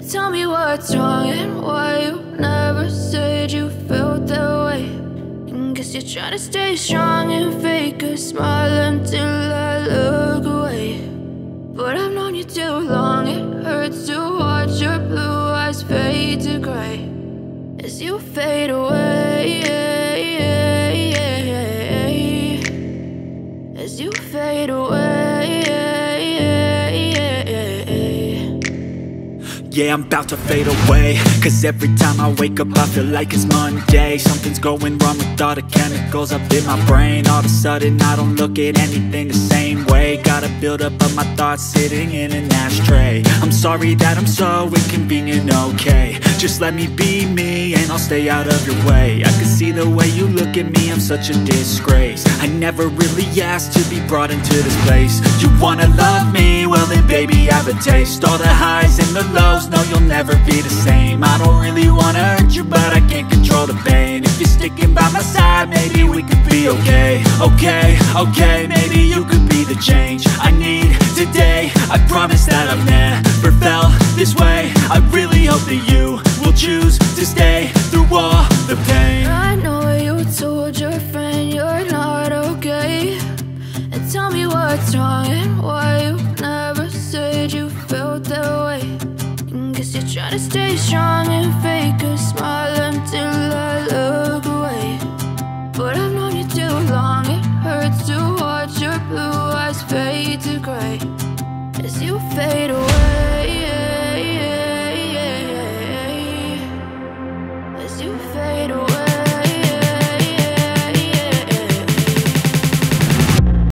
Tell me what's wrong and why you never said you felt that way. And guess you're trying to stay strong and fake a smile until I look away. But I've known you too long, it hurts to watch your blue eyes fade to gray as you fade away, as you fade away. Yeah, I'm about to fade away, cause every time I wake up I feel like it's Monday. Something's going wrong with all the chemicals up in my brain. All of a sudden I don't look at anything the same way. Got a buildup of my thoughts sitting in an ashtray. I'm sorry that I'm so inconvenient, okay. Just let me be me and I'll stay out of your way. I can see the way you look at me, I'm such a disgrace. I never really asked to be brought into this place. You wanna love me? Well then baby have a taste. All the highs and the lows, no, you'll never be the same. I don't really wanna hurt you, but I can't control the pain. If you're sticking by my side, maybe we could be okay. Okay, maybe you could be the change I need today. I promise that I've never felt this way. I really hope that you will choose to stay through all the pain. I know you told your friend you're not okay, and tell me what's wrong and why you never said you felt that way. Guess you're trying to stay strong and fake it